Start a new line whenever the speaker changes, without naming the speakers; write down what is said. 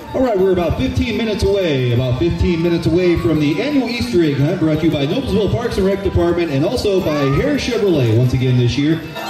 All right, we're about 15 minutes away from the annual Easter egg hunt brought to you by Noblesville Parks and Rec Department and also by Harris Chevrolet once again this year.